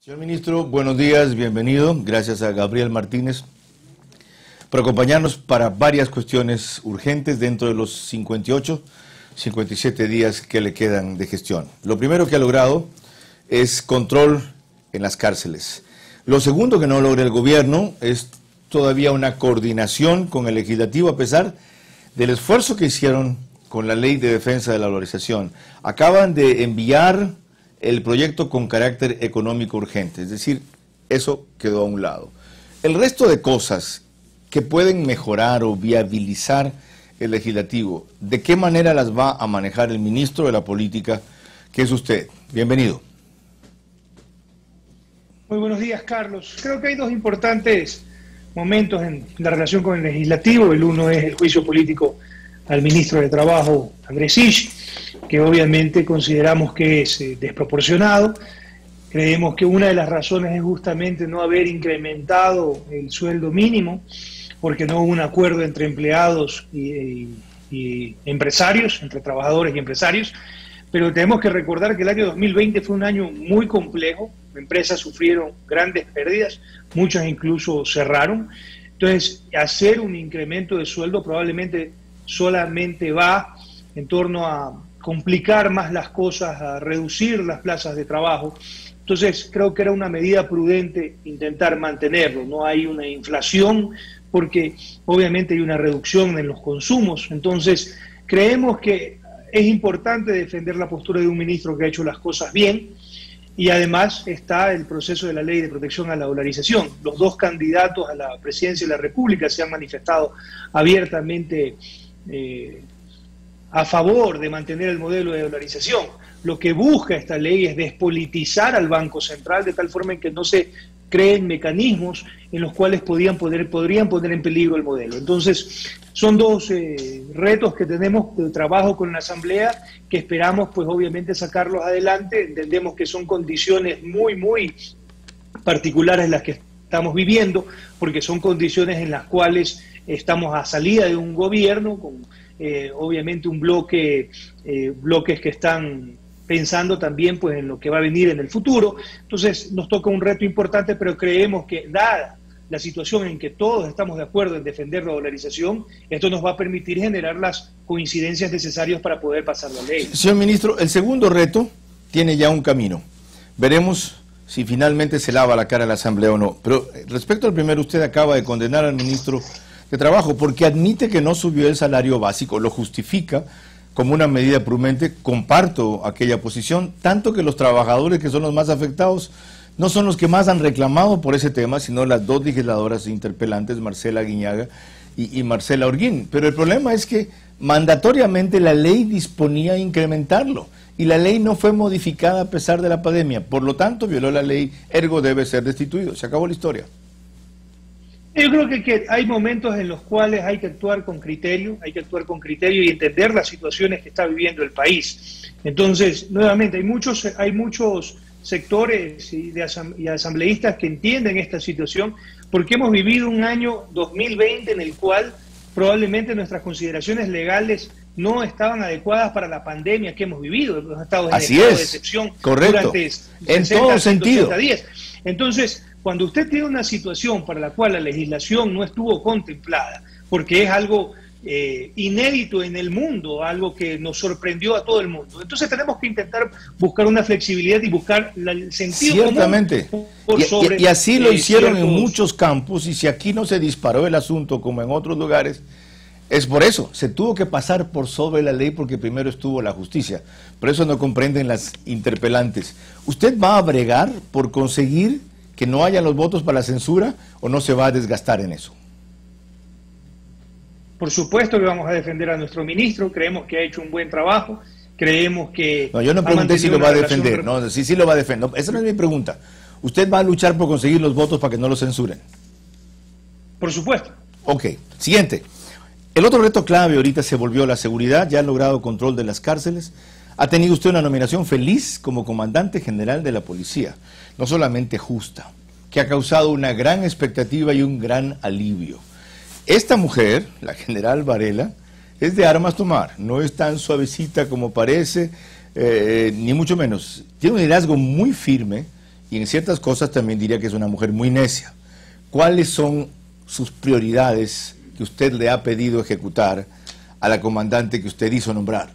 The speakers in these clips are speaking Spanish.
Señor ministro, buenos días, bienvenido. Gracias a Gabriel Martínez por acompañarnos para varias cuestiones urgentes dentro de los 58, 57 días que le quedan de gestión. Lo primero que ha logrado es control en las cárceles. Lo segundo que no logra el gobierno es todavía una coordinación con el legislativo a pesar del esfuerzo que hicieron con la ley de defensa de la dolarización. Acaban de enviar el proyecto con carácter económico urgente, es decir, eso quedó a un lado. El resto de cosas que pueden mejorar o viabilizar el legislativo, ¿de qué manera las va a manejar el ministro de la Política, que es usted? Bienvenido. Muy buenos días, Carlos. Creo que hay dos importantes momentos en la relación con el legislativo. El uno es el juicio político al ministro de Trabajo, Andrés Sisch, que obviamente consideramos que es desproporcionado. Creemos que una de las razones es justamente no haber incrementado el sueldo mínimo, porque no hubo un acuerdo entre empleados y empresarios, entre trabajadores y empresarios. Pero tenemos que recordar que el año 2020 fue un año muy complejo, empresas sufrieron grandes pérdidas, muchas incluso cerraron. Entonces, hacer un incremento de sueldo probablemente solamente va en torno a complicar más las cosas, a reducir las plazas de trabajo. Entonces, creo que era una medida prudente intentar mantenerlo. No hay una inflación porque obviamente hay una reducción en los consumos. Entonces, creemos que es importante defender la postura de un ministro que ha hecho las cosas bien, y además está el proceso de la ley de protección a la dolarización. Los dos candidatos a la presidencia de la República se han manifestado abiertamente a favor de mantener el modelo de dolarización. Lo que busca esta ley es despolitizar al Banco Central de tal forma en que no se creen mecanismos en los cuales podrían poner en peligro el modelo. Entonces, son dos retos que tenemos de trabajo con la Asamblea, que esperamos, pues obviamente, sacarlos adelante. Entendemos que son condiciones muy particulares las que estamos viviendo, porque son condiciones en las cuales estamos a salida de un gobierno con obviamente un bloques que están pensando también pues en lo que va a venir en el futuro. Entonces nos toca un reto importante, pero creemos que dada la situación en que todos estamos de acuerdo en defender la dolarización, esto nos va a permitir generar las coincidencias necesarias para poder pasar la ley. Señor ministro, el segundo reto tiene ya un camino. Veremos si finalmente se lava la cara a la Asamblea o no. Pero respecto al primero, usted acaba de condenar al ministro de Trabajo porque admite que no subió el salario básico, lo justifica como una medida prudente. Comparto aquella posición, tanto que los trabajadores que son los más afectados no son los que más han reclamado por ese tema, sino las dos legisladoras interpelantes, Marcela Guiñaga y Marcela Holguín. Pero el problema es que mandatoriamente la ley disponía incrementarlo y la ley no fue modificada a pesar de la pandemia. Por lo tanto, violó la ley, ergo debe ser destituido. Se acabó la historia. Yo creo que hay momentos en los cuales hay que actuar con criterio, y entender las situaciones que está viviendo el país. Entonces, nuevamente, hay muchos sectores y asambleístas que entienden esta situación, porque hemos vivido un año 2020 en el cual probablemente nuestras consideraciones legales no estaban adecuadas para la pandemia que hemos vivido. Hemos estado en estado de excepción durante 60, todo sentido. días. Entonces, cuando usted tiene una situación para la cual la legislación no estuvo contemplada, porque es algo inédito en el mundo, algo que nos sorprendió a todo el mundo, entonces tenemos que intentar buscar una flexibilidad y buscar el sentido ciertamente común. Y así lo hicieron en muchos campos, y si aquí no se disparó el asunto como en otros lugares, es por eso. Se tuvo que pasar por sobre la ley porque primero estuvo la justicia. Por eso no comprenden las interpelantes. ¿Usted va a bregar por conseguir que no haya los votos para la censura o no se va a desgastar en eso? Por supuesto que vamos a defender a nuestro ministro, creemos que ha hecho un buen trabajo, creemos que... No, yo no pregunté si lo va a defender, no, sí lo va a defender, no, esa no es mi pregunta. ¿Usted va a luchar por conseguir los votos para que no lo censuren? Por supuesto. Ok, siguiente. El otro reto clave ahorita se volvió la seguridad, ya ha logrado control de las cárceles. Ha tenido usted una nominación feliz como comandante general de la policía, no solamente justa, que ha causado una gran expectativa y un gran alivio. Esta mujer, la general Varela, es de armas tomar, no es tan suavecita como parece, ni mucho menos. Tiene un liderazgo muy firme y en ciertas cosas también diría que es una mujer muy necia. ¿Cuáles son sus prioridades que usted le ha pedido ejecutar a la comandante que usted hizo nombrar?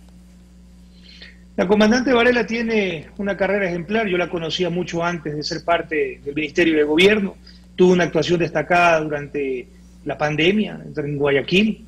La comandante Varela tiene una carrera ejemplar, yo la conocía mucho antes de ser parte del Ministerio de Gobierno, tuvo una actuación destacada durante la pandemia en Guayaquil.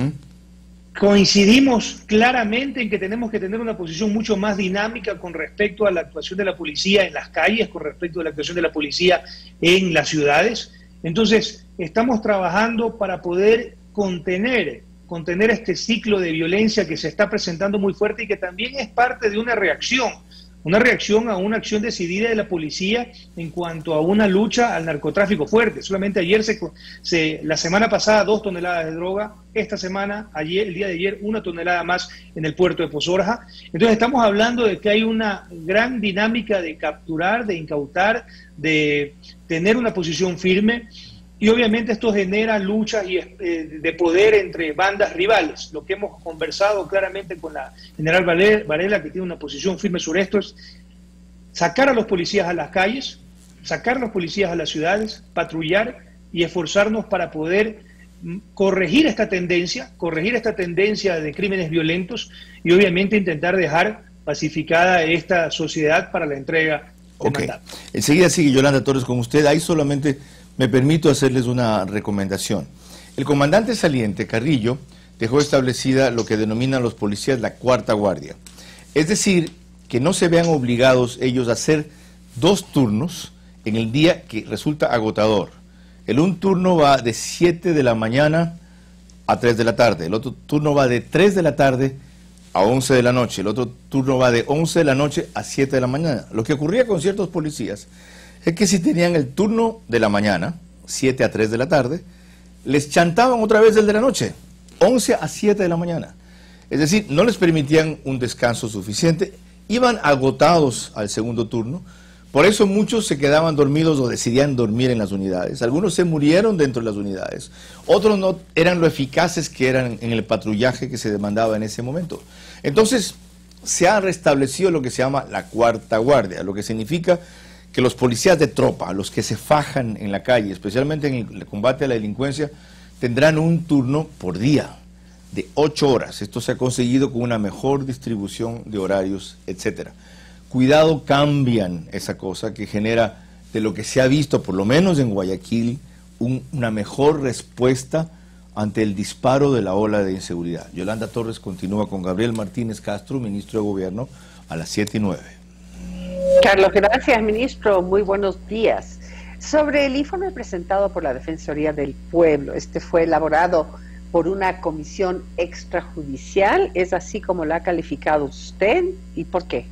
Coincidimos claramente en que tenemos que tener una posición mucho más dinámica con respecto a la actuación de la policía en las calles, con respecto a la actuación de la policía en las ciudades. Entonces, estamos trabajando para poder contener este ciclo de violencia que se está presentando muy fuerte y que también es parte de una reacción a una acción decidida de la policía en cuanto a una lucha al narcotráfico fuerte. Solamente ayer, la semana pasada, 2 toneladas de droga, esta semana, el día de ayer, 1 tonelada más en el puerto de Pozorja. Entonces estamos hablando de que hay una gran dinámica de capturar, de incautar, de tener una posición firme. Y obviamente esto genera luchas de poder entre bandas rivales. Lo que hemos conversado claramente con la general Varela, que tiene una posición firme sobre esto, es sacar a los policías a las calles, sacar a los policías a las ciudades, patrullar y esforzarnos para poder corregir esta tendencia de crímenes violentos y obviamente intentar dejar pacificada esta sociedad para la entrega de mandato. Enseguida sigue Yolanda Torres con usted. Ahí solamente me permito hacerles una recomendación. El comandante saliente, Carrillo, dejó establecida lo que denominan los policías la cuarta guardia. Es decir, que no se vean obligados ellos a hacer 2 turnos en el día que resulta agotador. Un turno va de 7 de la mañana a 3 de la tarde, el otro turno va de 3 de la tarde a 11 de la noche, el otro turno va de 11 de la noche a 7 de la mañana. Lo que ocurría con ciertos policías es que si tenían el turno de la mañana, 7 a 3 de la tarde, les chantaban otra vez el de la noche, 11 a 7 de la mañana. Es decir, no les permitían un descanso suficiente, iban agotados al segundo turno, por eso muchos se quedaban dormidos o decidían dormir en las unidades. Algunos se murieron dentro de las unidades, otros no eran lo eficaces que eran en el patrullaje que se demandaba en ese momento. Entonces, se ha restablecido lo que se llama la cuarta guardia, lo que significa que los policías de tropa, los que se fajan en la calle, especialmente en el combate a la delincuencia, tendrán un turno por día de 8 horas. Esto se ha conseguido con una mejor distribución de horarios, etcétera. Cuidado, cambian esa cosa que genera, de lo que se ha visto, por lo menos en Guayaquil, una mejor respuesta ante el disparo de la ola de inseguridad. Yolanda Torres continúa con Gabriel Martínez Castro, ministro de Gobierno, a las 7:09. Carlos, gracias, ministro. Muy buenos días. Sobre el informe presentado por la Defensoría del Pueblo, este fue elaborado por una comisión extrajudicial, ¿es así como la ha calificado usted? ¿Y por qué?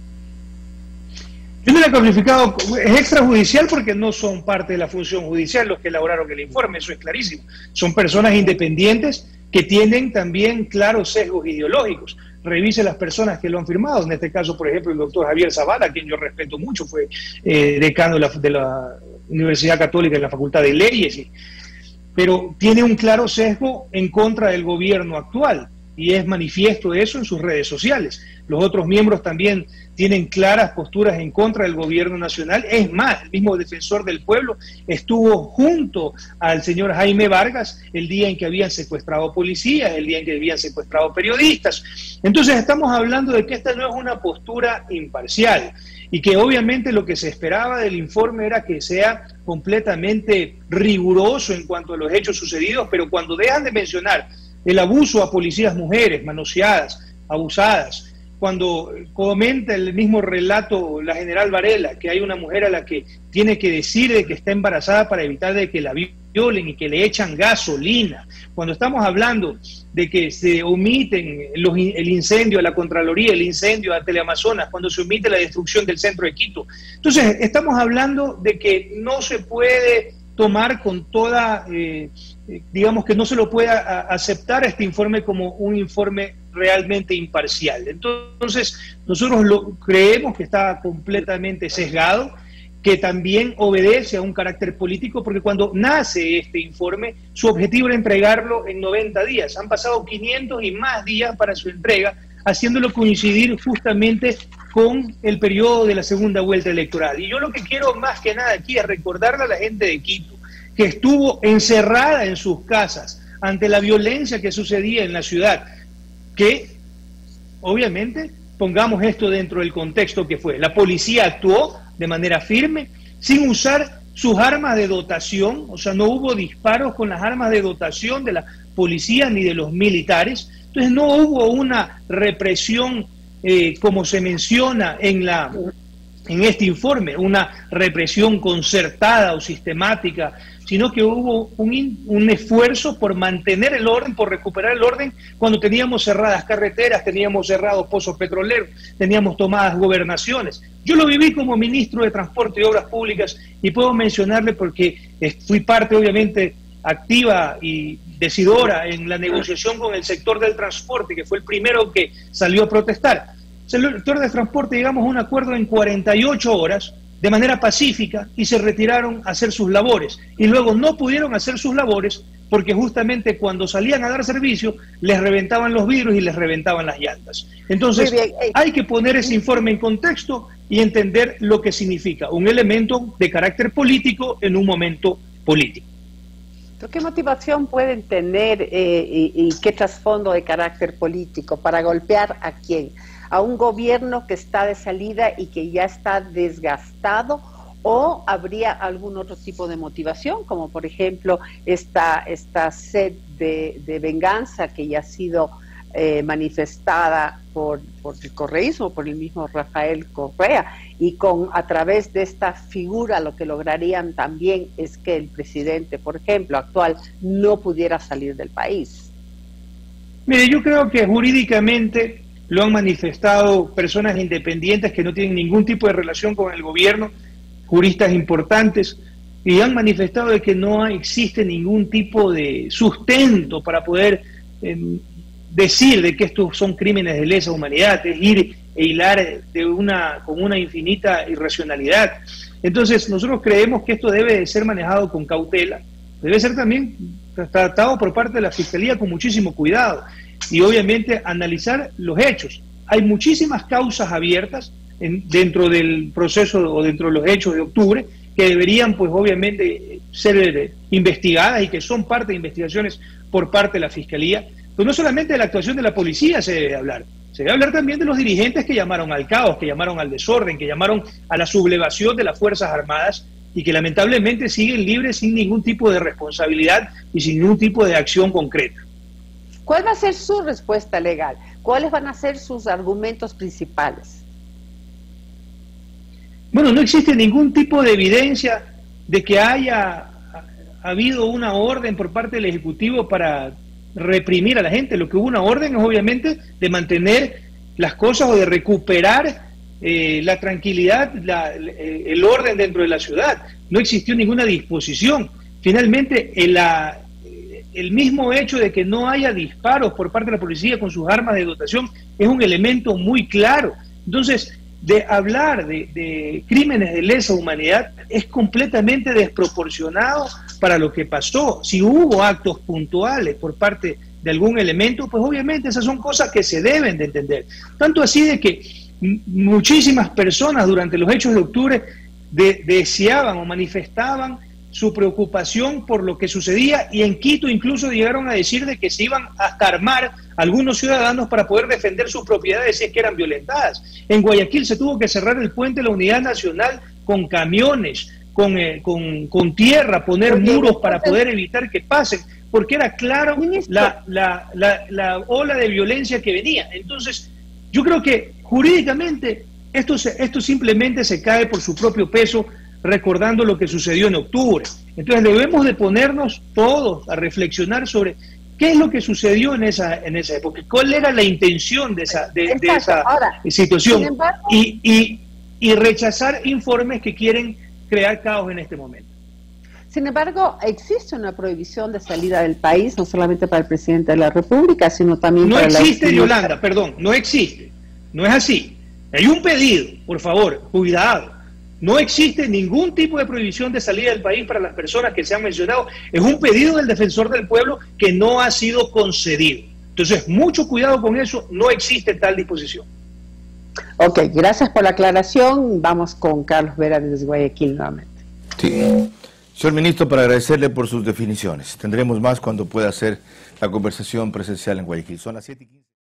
Yo no la he calificado, es extrajudicial porque no son parte de la función judicial los que elaboraron el informe, eso es clarísimo. Son personas independientes que tienen también claros sesgos ideológicos. Revise las personas que lo han firmado, en este caso, por ejemplo, el doctor Javier Zavala, a quien yo respeto mucho, fue decano de la Universidad Católica en la Facultad de Leyes, pero tiene un claro sesgo en contra del gobierno actual, y es manifiesto eso en sus redes sociales. Los otros miembros también tienen claras posturas en contra del gobierno nacional. Es más, el mismo defensor del pueblo estuvo junto al señor Jaime Vargas el día en que habían secuestrado policías, el día en que habían secuestrado periodistas. Entonces estamos hablando de que esta no es una postura imparcial y que obviamente lo que se esperaba del informe era que sea completamente riguroso en cuanto a los hechos sucedidos, pero cuando dejan de mencionar el abuso a policías mujeres, manoseadas, abusadas, cuando comenta el mismo relato la general Varela, que hay una mujer a la que tiene que decir de que está embarazada para evitar de que la violen y que le echan gasolina, cuando estamos hablando de que se omiten el incendio a la Contraloría, el incendio a Teleamazonas, cuando se omite la destrucción del centro de Quito. Entonces, estamos hablando de que no se puede tomar con toda, digamos que no se lo puede aceptar este informe como un informe realmente imparcial. Entonces, nosotros creemos que está completamente sesgado, que también obedece a un carácter político, porque cuando nace este informe, su objetivo era entregarlo en 90 días. Han pasado 500 y más días para su entrega, haciéndolo coincidir justamente con el periodo de la segunda vuelta electoral. Y yo lo que quiero más que nada aquí es recordarle a la gente de Quito que estuvo encerrada en sus casas ante la violencia que sucedía en la ciudad, que obviamente pongamos esto dentro del contexto que fue. La policía actuó de manera firme, sin usar sus armas de dotación, o sea, no hubo disparos con las armas de dotación de la policía ni de los militares. Entonces no hubo una represión como se menciona en este informe, una represión concertada o sistemática, sino que hubo un esfuerzo por mantener el orden, por recuperar el orden cuando teníamos cerradas carreteras, teníamos cerrados pozos petroleros, teníamos tomadas gobernaciones. Yo lo viví como ministro de Transporte y Obras Públicas y puedo mencionarle porque fui parte obviamente activa y decidora en la negociación con el sector del transporte, que fue el primero que salió a protestar. El sector del transporte llegamos a un acuerdo en 48 horas de manera pacífica y se retiraron a hacer sus labores. Y luego no pudieron hacer sus labores porque justamente cuando salían a dar servicio les reventaban los vidrios y les reventaban las llantas. Entonces hay que poner ese informe en contexto y entender lo que significa un elemento de carácter político en un momento político. ¿Pero qué motivación pueden tener y qué trasfondo de carácter político para golpear a quién? ¿A un gobierno que está de salida y que ya está desgastado? ¿O habría algún otro tipo de motivación, como por ejemplo esta sed de venganza que ya ha sido manifestada por el correísmo, por el mismo Rafael Correa, y a través de esta figura lo que lograrían también es que el presidente, por ejemplo, actual, no pudiera salir del país? Mire, yo creo que jurídicamente lo han manifestado personas independientes que no tienen ningún tipo de relación con el gobierno, juristas importantes, y han manifestado de que no existe ningún tipo de sustento para poder decir de que estos son crímenes de lesa humanidad, es ir e hilar con una infinita irracionalidad. Entonces nosotros creemos que esto debe de ser manejado con cautela, debe ser también tratado por parte de la Fiscalía con muchísimo cuidado y obviamente analizar los hechos. Hay muchísimas causas abiertas dentro del proceso o dentro de los hechos de octubre que deberían pues obviamente ser investigadas y que son parte de investigaciones por parte de la Fiscalía. Pues no solamente de la actuación de la policía se debe hablar también de los dirigentes que llamaron al caos, que llamaron al desorden, que llamaron a la sublevación de las Fuerzas Armadas y que lamentablemente siguen libres sin ningún tipo de responsabilidad y sin ningún tipo de acción concreta. ¿Cuál va a ser su respuesta legal? ¿Cuáles van a ser sus argumentos principales? Bueno, no existe ningún tipo de evidencia de que haya habido una orden por parte del Ejecutivo para reprimir a la gente. Lo que hubo una orden es obviamente de mantener las cosas o de recuperar la tranquilidad, el orden dentro de la ciudad. No existió ninguna disposición. Finalmente, el mismo hecho de que no haya disparos por parte de la policía con sus armas de dotación es un elemento muy claro. Entonces, de hablar de crímenes de lesa humanidad es completamente desproporcionado para lo que pasó. Si hubo actos puntuales por parte de algún elemento, pues obviamente esas son cosas que se deben de entender. Tanto así de que muchísimas personas durante los hechos de octubre deseaban o manifestaban su preocupación por lo que sucedía, y en Quito incluso llegaron a decir de que se iban hasta armar algunos ciudadanos para poder defender sus propiedades si es que eran violentadas. En Guayaquil se tuvo que cerrar el puente de la Unidad Nacional con camiones, con tierra, poner muros para poder evitar que pasen, porque era claro la ola de violencia que venía. Entonces, yo creo que jurídicamente esto simplemente se cae por su propio peso, recordando lo que sucedió en octubre. Entonces debemos de ponernos todos a reflexionar sobre qué es lo que sucedió en esa época, cuál era la intención de esa situación. Embargo, y rechazar informes que quieren crear caos en este momento. Sin embargo, existe una prohibición de salida del país, no solamente para el presidente de la República, sino también para No existe, Yolanda, perdón, no existe. No es así. Hay un pedido, por favor, cuidado. No existe ningún tipo de prohibición de salida del país para las personas que se han mencionado. Es un pedido del defensor del pueblo que no ha sido concedido. Entonces, mucho cuidado con eso, no existe tal disposición. Ok, gracias por la aclaración. Vamos con Carlos Vera desde Guayaquil nuevamente. Sí. Señor ministro, para agradecerle por sus definiciones. Tendremos más cuando pueda hacer la conversación presencial en Guayaquil. Son las 7:15.